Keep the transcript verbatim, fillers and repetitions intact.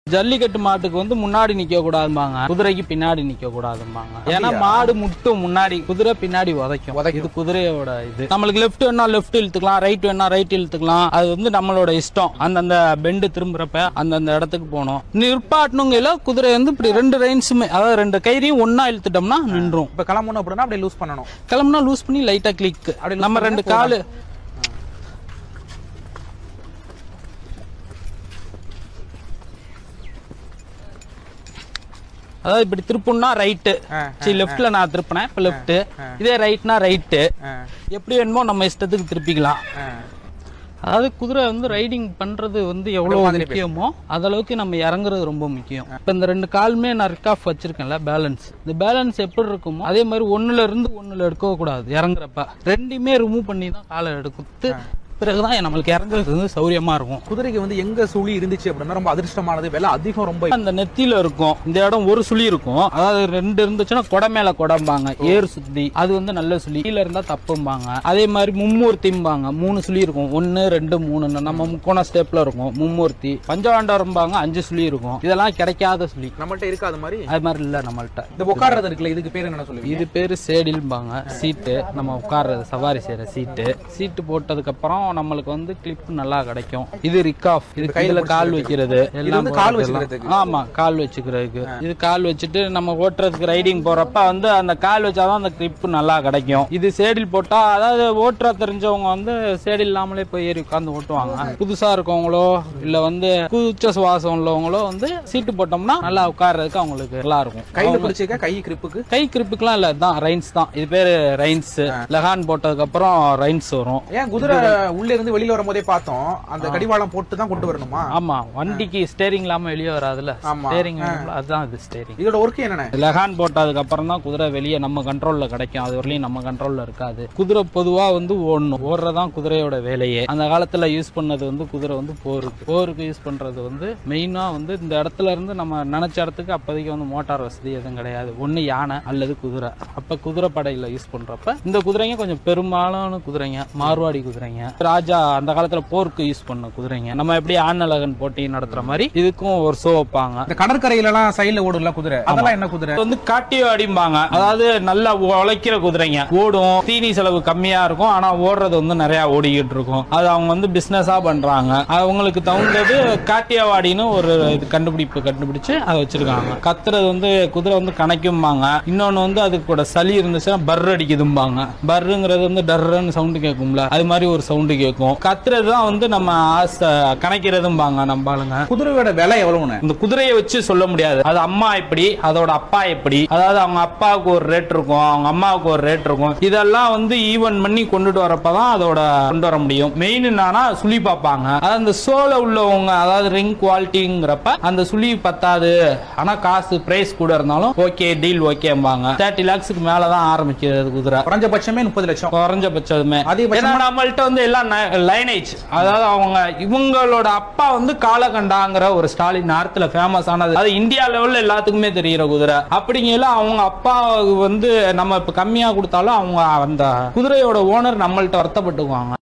ஜல்லிக்கட்டு மாட்டுக்கு வந்து முன்னாடி நிக்க கூடாதும்பாங்க, குதிரைக்கு பின்னாடி நிக்க கூடாதும்பாங்க. ஏன்னா மாடு முட்டும் முன்னாடி, குதிரை பின்னாடி உதைக்கும். இது குதிரையோட இது. நம்மளுக்கு லெஃப்ட் வேணா லெஃப்ட் இழுத்துக்கலாம், ரைட் வேணா ரைட் இழுத்துக்கலாம். அது வந்து நம்மளோட இஷ்டம். அந்தந்த பெண்டு திரும்புறப்ப அந்தந்த இடத்துக்கு போகணும். நிற்பாட்டணுங்கல குதிரை வந்து இப்படி ரெண்டு ரைன்ஸுமே, அதாவது ரெண்டு கயிறையும் ஒன்னா இழுத்துட்டோம்னா நின்றும். இப்ப கிளம்பணும் அப்படின்னா அப்படியே லூஸ் பண்ணணும். கிளம்புனா லூஸ் பண்ணி லைட்டா கிளிக். நம்ம ரெண்டு காலு அதாவது இப்படி திருப்புனா ரைட்டு, சரி லெஃப்ட்ல நான் திருப்பினேன், இப்ப லெஃப்ட். இதே ரைட்னா ரைட்டு. எப்படி வேணுமோ நம்ம இஷ்டத்துக்கு திருப்பிக்கலாம். அதாவது குதிரை வந்து ரைடிங் பண்றது வந்து எவ்வளவு முக்கியமோ அதளவுக்கு நம்ம இறங்குறது ரொம்ப முக்கியம். இப்ப இந்த ரெண்டு காலுமே நான் ரிக் ஆஃப் வச்சிருக்கேன்ல, பேலன்ஸ். இந்த பேலன்ஸ் எப்படி இருக்குமோ அதே மாதிரி ஒண்ணுல இருந்து ஒண்ணுல எடுக்க கூடாது. இறங்குறப்ப ரெண்டுமே ரிமூவ் பண்ணி தான் காலை எடுத்து பிறகுதான் நம்மளுக்கு இறங்குறது வந்து சௌரியமா இருக்கும். குதிரைக்கு வந்து எங்க சுழி இருந்துச்சு அப்படின்னா ரொம்ப அதிர்ஷ்டமானது, விலை அதிகம். ரொம்ப அந்த நெத்தியில இருக்கும், இந்த இடம் ஒரு சுழி இருக்கும். அதாவது ரெண்டு இருந்துச்சுன்னா கொடை மேல கொடம்பாங்க, ஏர் சுத்தி அது வந்து நல்ல சுழி. கீழ இருந்தா தப்பும்பாங்க. அதே மாதிரி மும்மூர்த்திம்பாங்க, மூணு சுழி இருக்கும். ஒன்னு ரெண்டு மூணு நம்ம முக்கோண ஸ்டெப்ல இருக்கும். மும்மூர்த்தி பஞ்சவாண்டவரம்பாங்க, அஞ்சு சுழி இருக்கும். இதெல்லாம் கிடைக்காத சுழி நம்மள்ட்ட இருக்கு. அது மாதிரி அது மாதிரி இல்ல நம்மள்ட்ட. இந்த உட்கார்றது இருக்குல்ல, இதுக்கு பேர் என்ன சொல்லுவீங்க? இது பேரு சேடில்பாங்க. சீட்டு, நம்ம உட்கார்றது சவாரி செய்யற சீட்டு. சீட்டு போட்டதுக்கு அப்புறம் நம்மளுக்கு வந்து கிளிப் நல்லா கிடைக்கும். இது ரிக் ஆஃப், இது கையில கால் வைக்கிறது எல்லாம். கால் வச்சுக்கிறதுக்கு. ஆமா, கால் வச்சுக்கிறதுக்கு. இது கால் வச்சுட்டு நம்ம ஓட்டுறதுக்கு ரைடிங் போறப்ப வந்து அந்த கால் வச்சாதான் அந்த கிளிப் நல்லா கிடைக்கும். இது சேடில் போட்டா, அதாவது ஓட்டுற தெரிஞ்சவங்க வந்து சேடில் இல்லாமலே போய் ஏறி உட்கார்ந்து ஓட்டுவாங்க. புதுசா இருக்கவங்களோ இல்ல வந்து கூச்ச சுவாசம் உள்ளவங்களோ வந்து சீட்டு போட்டோம்னா நல்லா உட்கார்றதுக்கு அவங்களுக்கு நல்லா இருக்கும். கையில பிடிச்சிக்க கை கிரிப்புக்கு கை கிரிப்புக்குலாம் இல்ல, தான் ரைன்ஸ் தான். இது பேரு ரைன்ஸ். லெகான் போட்டதுக்கு அப்புறம் ரைன்ஸ் வரும். ஏன் குதிரை உள்ள இருந்து வெளியில வரும்போதே பார்த்தோம், அந்த கடிவாளம் போட்டு தான் கொண்டு வரணுமா? ஆமா, வண்டிக்கு ஸ்டேரிங் இல்லாம வெளியே வராதுல, ஸ்டேரிங் அதுதான் இது ஸ்டேரிங். இதோட ஒர்க் என்னன்னா, லெகான் போட்டதுக்கு அப்புறம் தான் குதிரை வெளியே நம்ம கண்ட்ரோல்ல கிடைக்கும். அது வரலையும் நம்ம கண்ட்ரோல்ல இருக்காது. குதிரை பொதுவா வந்து ஓடணும், ஓடுறதான் குதிரையோட வேலையே. அந்த காலத்துல யூஸ் பண்ணது வந்து குதிரை வந்து போருக்கு போருக்கு யூஸ் பண்றது வந்து மெயினா வந்து இந்த இடத்துல இருந்து நம்ம நினைச்ச இடத்துக்கு அப்போதைக்கு வந்து மோட்டார் வசதி எதுவும் கிடையாது. ஒண்ணு யானை அல்லது குதிரை. அப்ப குதிரை படையில யூஸ் பண்றப்ப இந்த குதிரைங்க கொஞ்சம் பெரும்பாலான குதிரைங்க மார்வாடி குதிரைங்க. ராஜா அந்த காலத்துல போருக்கு யூஸ் பண்ண குதிரைங்க. நம்ம எப்படி ஆனலகன் போட்டி நடத்துற மாதிரி இதுக்கும் ஒரு ஷோ வைப்பாங்க. இந்த கடற்கரையில எல்லாம் சைடுல ஓடுல குதிரை, அதெல்லாம் என்ன குதிரை? வந்து காட்டியோ அடிம்பாங்க. அதாவது நல்லா உழைக்கிற குதிரைங்க. ஓடும், தீனி செலவு கம்மியா இருக்கும், ஆனா ஓடுறது வந்து நிறைய ஓடிக்கிட்டு இருக்கும். அது அவங்க வந்து பிசினஸா பண்றாங்க. அவங்களுக்கு தகுந்தது காட்டியவாடின்னு ஒரு கண்டுபிடிப்பு கண்டுபிடிச்சு அதை வச்சிருக்காங்க. கத்துறது வந்து குதிரை வந்து கணக்கும்பாங்க. இன்னொன்னு வந்து அதுக்கு கூட சளி இருந்துச்சுன்னா பர் அடிக்குதும்பாங்க. பர்ருங்கிறது வந்து டர்ன்னு சவுண்டு கேட்கும்ல, அது மாதிரி ஒரு சவுண்டு கேட்கும். கத்துறதுதான் வந்து நம்ம ஆசை கணக்கிறதும்பாங்க நம்ம ஆளுங்க. குதிரையோட விலை எவ்வளவுன்னு இந்த குதிரையை வச்சு சொல்ல முடியாது. அது அம்மா எப்படி, அதோட அப்பா எப்படி, அதாவது அவங்க அப்பாவுக்கு ஒரு ரேட் இருக்கும், அவங்க அம்மாவுக்கு ஒரு ரேட் இருக்கும். இதெல்லாம் வந்து ஈவன் பண்ணி கொண்டுட்டு வரப்பதான் அதோட கொண்டு வர முடியும். மெயின் என்னன்னா சுழி பார்ப்பாங்க. அதாவது அந்த சோல உள்ளவங்க, அதாவது ரிங் குவாலிட்டிங்கிறப்ப அந்த சுழி பத்தாது, ஆனா காசு பிரைஸ் கூட இருந்தாலும் ஓகே டீல் ஓகேம்பாங்க. தேர்ட்டி லேக்ஸுக்கு மேலதான் ஆரம்பிக்கிறது குதிரை. குறைஞ்சபட்சமே முப்பது லட்சம் குறைஞ்சபட்சமே. நம்மள்ட்ட வந்து எல்லாம் லைனேஜ், அதாவது அவங்க இவங்களோட அப்பா வந்து காலகண்டாங்கிற ஒரு ஸ்டாலின் நார்த்ல ஃபேமஸ் ஆனது, அது இந்தியா லெவல்ல எல்லாத்துக்குமே தெரிகிற குதிரை. அப்படிங்கல அவங்க அப்பா வந்து நம்ம இப்ப கம்மியா கொடுத்தாலும் அவங்க அந்த குதிரையோட ஓனர் நம்மள்ட்ட வருத்தப்பட்டுக்குவாங்க.